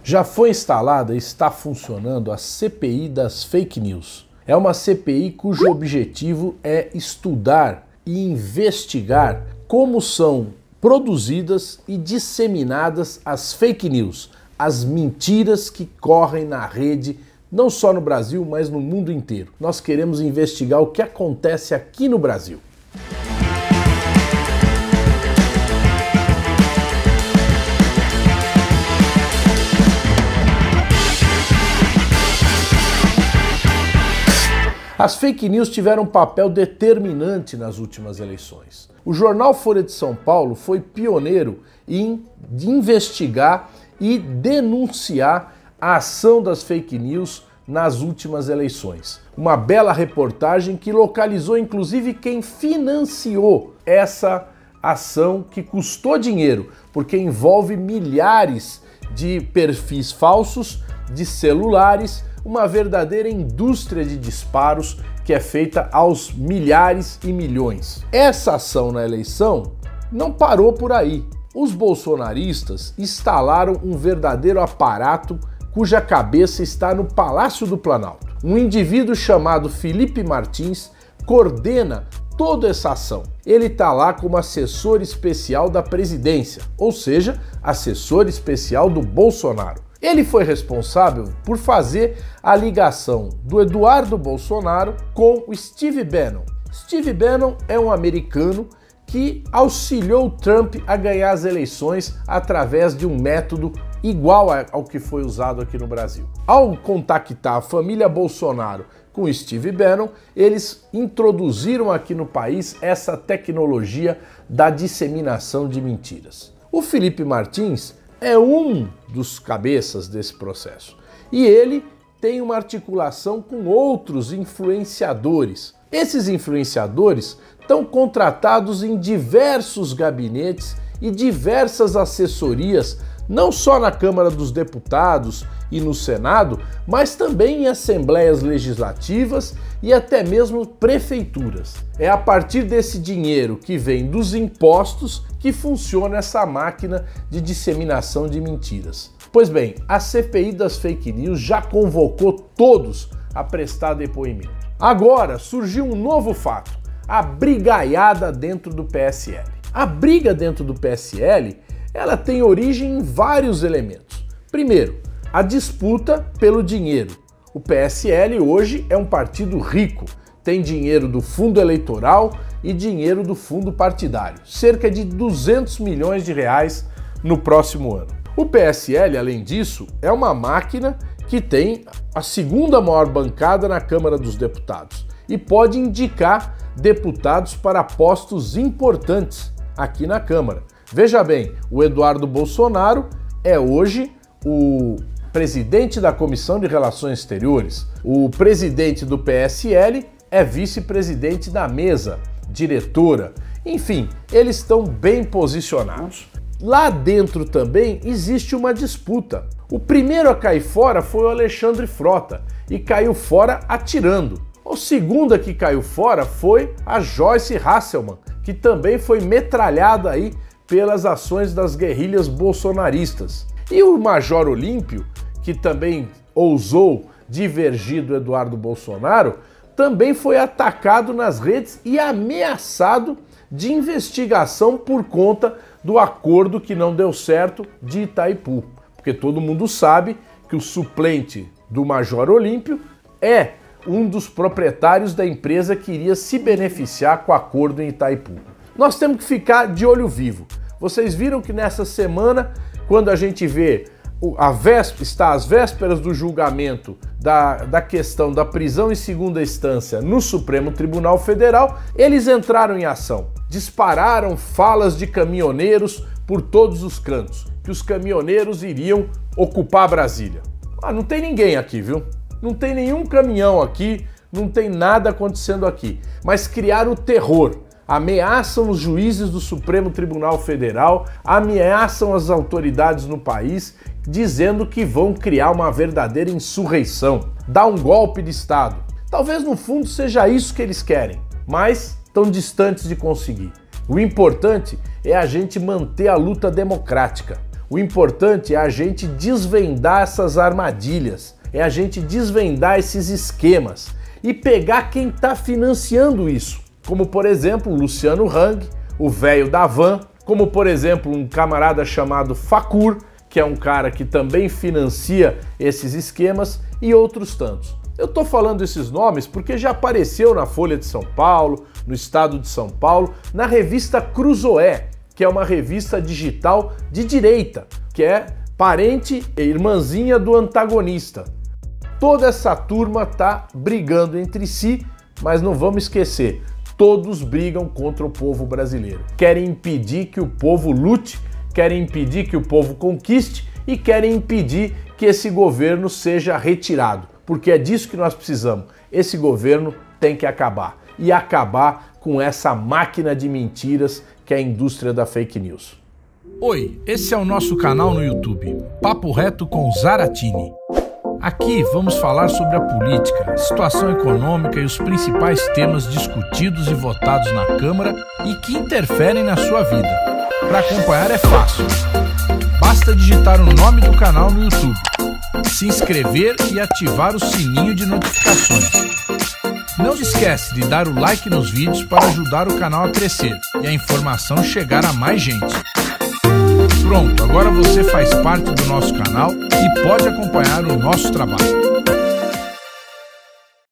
Já foi instalada e está funcionando a CPI das fake news. É uma CPI cujo objetivo é estudar e investigar como são produzidas e disseminadas as fake news, as mentiras que correm na rede, não só no Brasil, mas no mundo inteiro. Nós queremos investigar o que acontece aqui no Brasil. As fake news tiveram um papel determinante nas últimas eleições. O jornal Folha de São Paulo foi pioneiro em investigar e denunciar a ação das fake news nas últimas eleições. Uma bela reportagem que localizou inclusive quem financiou essa ação que custou dinheiro, porque envolve milhares de perfis falsos, de celulares, uma verdadeira indústria de disparos que é feita aos milhares e milhões. Essa ação na eleição não parou por aí. Os bolsonaristas instalaram um verdadeiro aparato cuja cabeça está no Palácio do Planalto. Um indivíduo chamado Felipe Martins coordena toda essa ação. Ele está lá como assessor especial da presidência, ou seja, assessor especial do Bolsonaro. Ele foi responsável por fazer a ligação do Eduardo Bolsonaro com o Steve Bannon. Steve Bannon é um americano que auxiliou Trump a ganhar as eleições através de um método igual ao que foi usado aqui no Brasil. Ao contactar a família Bolsonaro com o Steve Bannon, eles introduziram aqui no país essa tecnologia da disseminação de mentiras. O Felipe Martins é um dos cabeças desse processo e ele tem uma articulação com outros influenciadores. Esses influenciadores estão contratados em diversos gabinetes e diversas assessorias, não só na Câmara dos Deputados e no Senado, mas também em assembleias legislativas e até mesmo prefeituras. É a partir desse dinheiro que vem dos impostos que funciona essa máquina de disseminação de mentiras. Pois bem, a CPI das fake news já convocou todos a prestar depoimento. Agora surgiu um novo fato: a brigaiada dentro do PSL. A briga dentro do PSL, ela tem origem em vários elementos. Primeiro, a disputa pelo dinheiro. O PSL hoje é um partido rico, tem dinheiro do fundo eleitoral e dinheiro do fundo partidário, cerca de 200 milhões de reais no próximo ano. O PSL, além disso, é uma máquina que tem a segunda maior bancada na Câmara dos Deputados e pode indicar deputados para postos importantes aqui na Câmara. Veja bem, o Eduardo Bolsonaro é hoje o presidente da Comissão de Relações Exteriores. O presidente do PSL é vice-presidente da mesa diretora. Enfim, eles estão bem posicionados. Lá dentro também existe uma disputa. O primeiro a cair fora foi o Alexandre Frota e caiu fora atirando. O segundo que caiu fora foi a Joyce Hasselmann, que também foi metralhada aí pelas ações das guerrilhas bolsonaristas. E o Major Olímpio, que também ousou divergir do Eduardo Bolsonaro, também foi atacado nas redes e ameaçado de investigação por conta do acordo que não deu certo de Itaipu. Porque todo mundo sabe que o suplente do Major Olímpio é um dos proprietários da empresa que iria se beneficiar com o acordo em Itaipu. Nós temos que ficar de olho vivo. Vocês viram que nessa semana, quando a gente vê está às vésperas do julgamento da questão da prisão em segunda instância no Supremo Tribunal Federal, eles entraram em ação. Dispararam falas de caminhoneiros por todos os cantos, que os caminhoneiros iriam ocupar Brasília. Não tem ninguém aqui, viu? Não tem nenhum caminhão aqui, não tem nada acontecendo aqui. Mas criaram o terror. Ameaçam os juízes do Supremo Tribunal Federal, ameaçam as autoridades no país, dizendo que vão criar uma verdadeira insurreição, dar um golpe de Estado. Talvez no fundo seja isso que eles querem, mas estão distantes de conseguir. O importante é a gente manter a luta democrática. O importante é a gente desvendar essas armadilhas, é a gente desvendar esses esquemas e pegar quem está financiando isso, como por exemplo o Luciano Hang, o velho da van, como por exemplo um camarada chamado Facur, que é um cara que também financia esses esquemas, e outros tantos. Eu tô falando esses nomes porque já apareceu na Folha de São Paulo, no Estado de São Paulo, na revista Cruzoé, que é uma revista digital de direita, que é parente e irmãzinha do antagonista. Toda essa turma tá brigando entre si, mas não vamos esquecer, todos brigam contra o povo brasileiro. Querem impedir que o povo lute, querem impedir que o povo conquiste e querem impedir que esse governo seja retirado, porque é disso que nós precisamos. Esse governo tem que acabar, e acabar com essa máquina de mentiras que é a indústria da fake news. Oi, esse é o nosso canal no YouTube, Papo Reto com Zaratini. Aqui vamos falar sobre a política, a situação econômica e os principais temas discutidos e votados na Câmara e que interferem na sua vida. Para acompanhar é fácil. Basta digitar o nome do canal no YouTube, se inscrever e ativar o sininho de notificações. Não se esquece de dar o like nos vídeos para ajudar o canal a crescer e a informação chegar a mais gente. Pronto, agora você faz parte do nosso canal e pode acompanhar o nosso trabalho.